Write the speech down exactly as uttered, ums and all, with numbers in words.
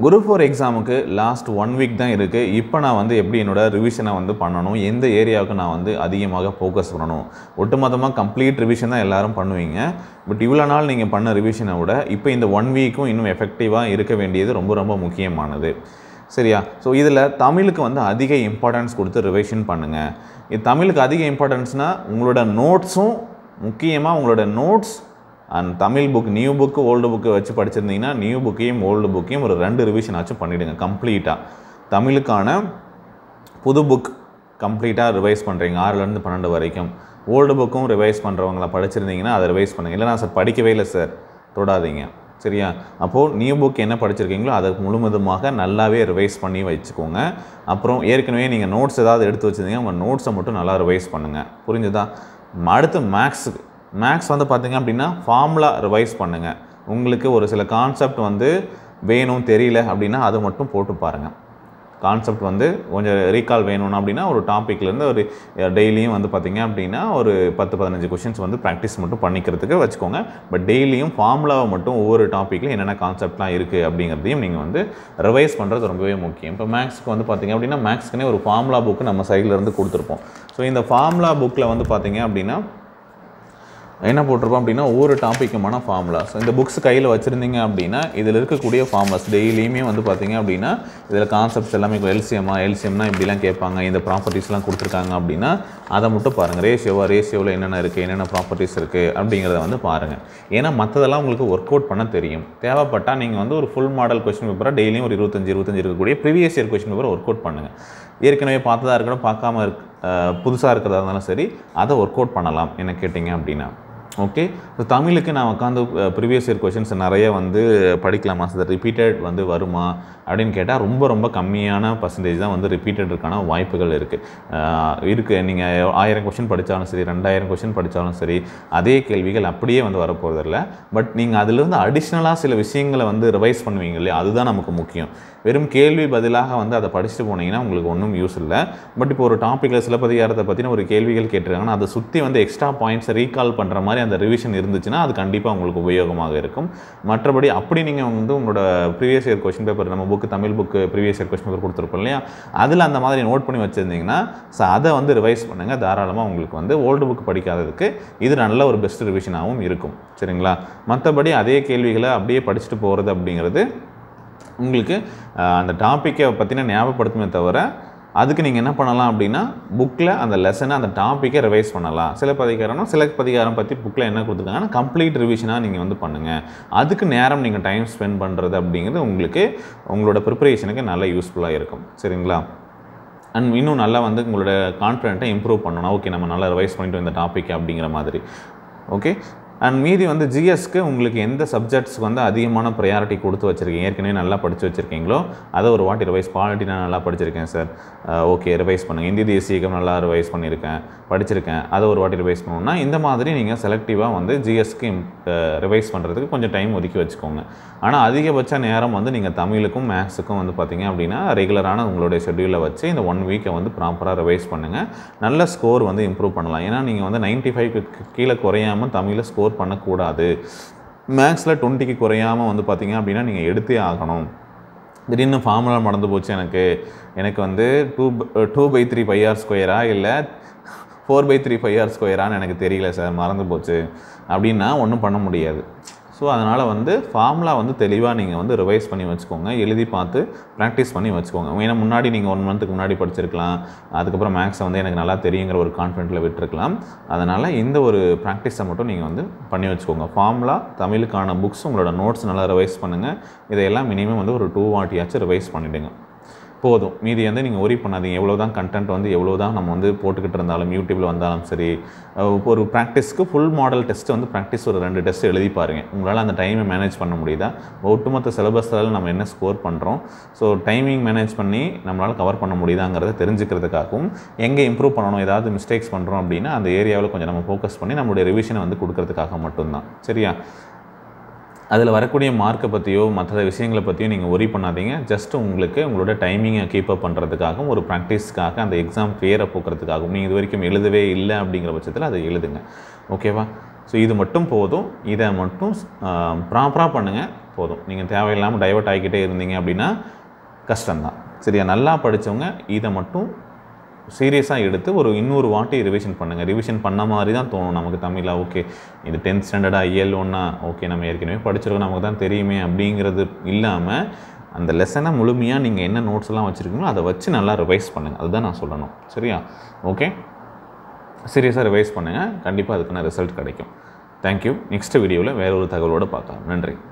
Group four எக்ஸாமுக்கு last one week தான் இருக்குது. இப்போ நான் வந்து எப்படி என்னோட ரிவிஷனை வந்து பண்ணணும், எந்த ஏரியாவுக்கு நான் வந்து அதிகமாக ஃபோக்கஸ் பண்ணணும். ஒட்டுமொத்தமாக கம்ப்ளீட் ரிவிஷன் தான் எல்லோரும் பண்ணுவீங்க. பட் இவ்வளோ நாள் நீங்கள் பண்ண ரிவிஷனை விட இப்போ இந்த ஒன் வீக்கும் இன்னும் எஃபெக்டிவாக இருக்க வேண்டியது ரொம்ப ரொம்ப முக்கியமானது. சரியா? ஸோ இதில் தமிழுக்கு வந்து அதிக இம்பார்ட்டன்ஸ் கொடுத்து ரிவிஷன் பண்ணுங்கள். இது தமிழுக்கு அதிக இம்பார்ட்டன்ஸ்னால் உங்களோட நோட்ஸும் முக்கியமாக உங்களோட notes and Tamil book new book old book வச்சு படிச்சிருந்தீங்கன்னா நியூ புக்கையும் ஓல்டு புக்கையும் ஒரு ரெண்டு ரிவிஷன் ஆச்சும் பண்ணிவிடுங்க கம்ப்ளீட்டாக. தமிழுக்கான புது புக் கம்ப்ளீட்டாக ரிவைஸ் பண்ணுறீங்க ஆறுலேருந்து பன்னெண்டு வரைக்கும். ஓல்டு புக்கும் ரிவைஸ் பண்ணுறவங்கள படிச்சிருந்தீங்கன்னா அதை ரிவைஸ் பண்ணுங்கள். இல்லைனா சார் படிக்கவே இல்லை சார் தொடாதீங்க. சரியா? அப்போது நியூ புக் என்ன படிச்சிருக்கீங்களோ அதை முழுவதுமாக நல்லாவே ரிவைஸ் பண்ணி வச்சுக்கோங்க. அப்புறம் ஏற்கனவே நீங்கள் நோட்ஸ் ஏதாவது எடுத்து வச்சுருந்தீங்க உங்கள் நோட்ஸை மட்டும் நல்லா ரிவைஸ் பண்ணுங்கள். புரிஞ்சுதா? அடுத்து மேக்ஸுக்கு மேக்ஸ் வந்து பார்த்திங்க அப்படின்னா ஃபார்முலா ரிவைஸ் பண்ணுங்கள். உங்களுக்கு ஒரு சில கான்செப்ட் வந்து வேணும் தெரியல அப்படின்னா அது மட்டும் போட்டு பாருங்கள். கான்செப்ட் வந்து கொஞ்சம் ரீகால் வேணும்னா அப்படின்னா ஒரு டாப்பிக்லேருந்து ஒரு டெய்லியும் வந்து பார்த்திங்க அப்படின்னா ஒரு பத்து பதினஞ்சு கொஷின்ஸ் வந்து ப்ராக்டிஸ் மட்டும் பண்ணிக்கிறதுக்கு வச்சுக்கோங்க. பட் டெய்லியும் ஃபார்முலாவை மட்டும் ஒவ்வொரு டாப்பிக்கில் என்னென்ன கான்செப்ட்லாம் இருக்குது அப்படிங்கிறதையும் நீங்கள் வந்து ரிவைஸ் பண்ணுறது ரொம்பவே முக்கியம். இப்போ மேக்ஸுக்கு வந்து பார்த்திங்க அப்படின்னா மேக்ஸ்க்குனே ஒரு ஃபார்முலா புக்கு நம்ம சைட்லேருந்து கொடுத்துருப்போம். ஸோ இந்த ஃபார்முலா புக்கில் வந்து பார்த்திங்க அப்படின்னா என்ன போட்டிருப்போம் அப்படின்னா ஒவ்வொரு டாப்பிக்குமான ஃபார்முலா. ஸோ இந்த புக்ஸ் கையில் வச்சுருந்தீங்க அப்படின்னா இதில் இருக்கக்கூடிய ஃபார்முலாஸ் டெய்லியுமே வந்து பார்த்திங்க அப்படின்னா இதில் கான்செப்ட்ஸ் எல்லாமே எல்சிஎம்மா எல்சிஎம்னா இப்படிலாம் கேட்பாங்க, இந்த ப்ராப்பர்ட்டிஸ்லாம் கொடுத்துருக்காங்க அப்படின்னா அதை மட்டும் பாருங்கள். ரேஷியோவா ரேஷியோவில் என்னென்ன இருக்குது என்னென்ன ப்ராப்பர்ட்டிஸ் இருக்குது அப்படிங்கிறத வந்து பாருங்கள். ஏன்னா மற்றதெல்லாம் உங்களுக்கு ஒர்க் அவுட் பண்ண தெரியும். தேவைப்பட்டால் நீங்கள் வந்து ஒரு ஃபுல் மாடல் கொஸ்டின் பேப்பராக டெய்லியும் ஒரு இருபத்தஞ்சு இருபத்தஞ்சு இருக்கக்கூடிய previous year question paper work out பண்ணுங்கள். ஏற்கனவே பார்த்ததா இருக்கணும் பார்க்காம இருக்கு புதுசாக இருக்கிறதா இருந்தாலும் சரி அதை ஒர்க் அவுட் பண்ணலாம் என்ன கேட்டிங்க அப்படின்னா. ஓகே. ஸோ தமிழுக்கு நான் உட்காந்து ப்ரீவியஸ் இயர் கொஷின்ஸ் நிறைய வந்து படிக்கலாமா சார், ரிப்பீட்டட் வந்து வருமா அப்படின்னு கேட்டால் ரொம்ப ரொம்ப கம்மியான பர்சன்டேஜ் தான் வந்து ரிப்பீட்டடுக்கான வாய்ப்புகள் இருக்குது இருக்குது நீங்கள் ஆயிரம் கொஷின் படித்தாலும் சரி ரெண்டாயிரம் கொஷின் படித்தாலும் சரி அதே கேள்விகள் அப்படியே வந்து வரப்போகிறதில்ல. பட் நீங்கள் அதிலிருந்து அடிஷ்னலாக சில விஷயங்களை வந்து ரிவைஸ் பண்ணுவீங்க இல்லையா, அதுதான் நமக்கு முக்கியம். வெறும் கேள்வி பதிலாக வந்து அதை படிச்சுட்டு போனீங்கன்னா உங்களுக்கு ஒன்றும் யூஸ் இல்லை. பட் இப்போ ஒரு டாப்பிக்கில் சிலப்பதிகாரத்தை பற்றின ஒரு கேள்விகள் கேட்டிருக்காங்கன்னா அதை சுற்றி வந்து எக்ஸ்ட்ரா பாயிண்ட்ஸை ரீகால் பண்ணுற மாதிரி அந்த ரிவிஷன் இருந்துச்சுன்னா அது கண்டிப்பாக உங்களுக்கு உபயோகமாக இருக்கும். மற்றபடி அப்படி நீங்கள் வந்து உங்களோட ப்ரீவியஸ் இயர் கொஸ்டின் பேப்பர் நம்ம book Tamil book previous year question paper கொடுத்துருப்போம் இல்லையா, அதில் அந்த மாதிரி நோட் பண்ணி வச்சுருந்தீங்கன்னா ஸோ அதை வந்து ரிவைஸ் பண்ணுங்கள். தாராளமாக உங்களுக்கு வந்து ஓல்டு புக் படிக்காததுக்கு இது நல்ல ஒரு பெஸ்ட் ரிவிஷனாகவும் இருக்கும். சரிங்களா? மற்றபடி அதே கேள்விகளை அப்படியே படிச்சுட்டு போகிறது அப்படிங்கிறது உங்களுக்கு அந்த டாப்பிக்கை பற்றின ஞாபகப்படுத்துமே தவிர அதுக்கு நீங்கள் என்ன பண்ணலாம் அப்படின்னா புக்கில் அந்த லெசனை அந்த டாப்பிக்கை ரிவைஸ் பண்ணலாம். சிலப்பதிகாரம்னா சிலப்பதிகாரம் பற்றி புக்கில் என்ன கொடுத்துருக்காங்கன்னா கம்ப்ளீட் ரிவிஷனாக நீங்கள் வந்து பண்ணுங்கள். அதுக்கு நேரம் நீங்கள் டைம் ஸ்பெண்ட் பண்ணுறது அப்படிங்கிறது உங்களுக்கு உங்களோட ப்ரிப்பரேஷனுக்கு நல்லா யூஸ்ஃபுல்லாக இருக்கும். சரிங்களா? அண்ட் இன்னும் நல்லா வந்து உங்களோட கான்ஃபிடென்ட்டை இம்ப்ரூவ் பண்ணணும். ஓகே நம்ம நல்லா ரிவைஸ் பண்ணிட்டு இந்த டாப்பிக் அப்படிங்கிற மாதிரி. ஓகே. அண்ட் மீதி வந்து ஜிஎஸ்க்கு உங்களுக்கு எந்த சப்ஜெக்ட்ஸ்க்கு வந்து அதிகமான ப்ரையாரிட்டி கொடுத்து வச்சுருக்கீங்க, ஏற்கனவே நல்லா படித்து வச்சுருக்கீங்களோ அதை ஒரு வாட்டி ரிவைஸ். பாலிட்டி நான் நல்லா படிச்சிருக்கேன் சார், ஓகே ரிவைஸ் பண்ணுங்கள். இந்திய தேசியகம் நல்லா ரிவைஸ் பண்ணியிருக்கேன் படிச்சிருக்கேன், அதை ஒரு வாட்டி ரிவைஸ் பண்ணணும்னா இந்த மாதிரி நீங்கள் செலக்டிவாக வந்து ஜிஎஸ்க்கு ரிவைஸ் பண்ணுறதுக்கு கொஞ்சம் டைம் ஒதுக்கி வச்சுக்கோங்க. ஆனால் அதிகபட்ச நேரம் வந்து நீங்கள் தமிழுக்கும் மேக்ஸுக்கும் வந்து பார்த்திங்க அப்படின்னா ரெகுலரான உங்களுடைய ஷெட்யூலில் வச்சு இந்த ஒன் வீக்கை வந்து ப்ராப்பராக ரிவைஸ் பண்ணுங்கள். நல்ல ஸ்கோர் வந்து இம்ப்ரூவ் பண்ணலாம். ஏன்னா நீங்கள் வந்து நைன்ட்டி ஃபைவ்க்கு கீழே குறையாமல் தமிழில் ஸ்கோர் பண்ணக்கூடாது. மேக்ஸில் டுவெண்ட்டிக்கு குறையாமல் வந்து பார்த்திங்க அப்படின்னா நீங்கள் எடுத்தே ஆகணும். திடீர்னு ஃபார்முலா மறந்து போச்சு எனக்கு எனக்கு வந்து two two by three pi R ஸ்கொயரா இல்லை four by three pi R ஸ்கொயரான்னு எனக்கு தெரியல சார் மறந்து போச்சு அப்படின்னா ஒன்றும் பண்ண முடியாது. ஸோ அதனால் வந்து ஃபார்முலா வந்து தெளிவாக நீங்கள் வந்து ரிவைஸ் பண்ணி வச்சுக்கோங்க, எழுதி பார்த்து ப்ராக்டிஸ் பண்ணி வச்சுக்கோங்க. ஏன்னா முன்னாடி நீங்கள் ஒன் மந்த்துக்கு முன்னாடி படிச்சிருக்கலாம், அதுக்கப்புறம் மேக்ஸை வந்து எனக்கு நல்லா தெரியுங்கிற ஒரு கான்ஃபிடென்ட்டில் விட்டுருக்கலாம். அதனால் இந்த ஒரு ப்ராக்டிஸை மட்டும் நீங்கள் வந்து பண்ணி வச்சுக்கோங்க. ஃபார்முலா தமிழுக்கான புக்ஸ் உங்களோட நோட்ஸ் நல்லா ரிவைஸ் பண்ணுங்கள். இதையெல்லாம் மினிமம் வந்து ஒரு டூ வாட்டியாச்சும் ரிவைஸ் பண்ணிவிடுங்க போதும். மீதி வந்து நீங்கள் ஒரி பண்ணாதீங்க. எவ்வளோ தான் கண்டென்ட் வந்து எவ்வளோ தான் நம்ம வந்து போட்டுக்கிட்டு இருந்தாலும் யூடியூப்பில் வந்தாலும் சரி ஒரு ப்ராக்டிஸ்க்கு ஃபுல் மாடல் டெஸ்ட்டு வந்து ப்ராக்டிஸ் ஒரு ரெண்டு டெஸ்ட் எழுதி பாருங்கள். உங்களால் அந்த டைமை மேனேஜ் பண்ண முடியுதா, ஒட்டுமொத்த சிலபஸால் நம்ம என்ன ஸ்கோர் பண்ணுறோம், ஸோ டைமிங் மேனேஜ் பண்ணி நம்மளால் கவர் பண்ண முடியுதாங்கிறத தெரிஞ்சுக்கிறதுக்காகவும் எங்கே இம்ப்ரூவ் பண்ணணும் ஏதாவது மிஸ்டேக்ஸ் பண்ணுறோம் அப்படின்னா அந்த ஏரியாவில் கொஞ்சம் நம்ம ஃபோக்கஸ் பண்ணி நம்மளுடைய ரிவிஷனை வந்து கொடுக்கறதுக்காக மட்டும்தான். சரியா? அதில் வரக்கூடிய மார்க்கை பற்றியோ மற்ற விஷயங்களை பற்றியோ நீங்கள் ஒரி பண்ணாதீங்க. ஜஸ்ட் உங்களுக்கு உங்களோட டைமிங்கை கீப்பப் பண்ணுறதுக்காகவும் ஒரு ப்ராக்டிஸ்க்காக அந்த எக்ஸாம் ஃபேரை போக்குறதுக்காகவும் நீங்கள் இது வரைக்கும் எழுதவே இல்லை அப்படிங்கிற பட்சத்தில் அதை எழுதுங்க. ஓகேவா? ஸோ இது மட்டும் போதும். இதை மட்டும் ப்ராப்பராக பண்ணுங்கள். போதும். நீங்கள் தேவையில்லாமல் டைவர்ட் ஆகிக்கிட்டே இருந்தீங்க அப்படின்னா கஷ்டம்தான். சரியா? நல்லா படித்தவங்க இதை மட்டும் சீரியஸாக எடுத்து ஒரு இன்னொரு வாட்டி ரிவிஷன் பண்ணுங்கள். ரிவிஷன் பண்ண மாதிரி தான் தோணும் நமக்கு தமிழில். ஓகே இது டென்த் ஸ்டாண்டர்டாக இயல் ஒன்றா, ஓகே நம்ம ஏற்கனவே படிச்சிருக்கோம், நமக்கு தான் தெரியுமே அப்படிங்கிறது இல்லாமல் அந்த லெசனை முழுமையாக நீங்கள் என்ன நோட்ஸ் எல்லாம் வச்சுருக்கீங்களோ அதை வச்சு நல்லா ரிவைஸ் பண்ணுங்கள். அதுதான் நான் சொல்லணும். சரியா? ஓகே, சீரியஸாக ரிவைஸ் பண்ணுங்கள். கண்டிப்பாக அதுக்கான ரிசல்ட் கிடைக்கும். தேங்க்யூ. நெக்ஸ்ட் வீடியோவில் வேற ஒரு தகவலோடு பார்க்கலாம். நன்றி.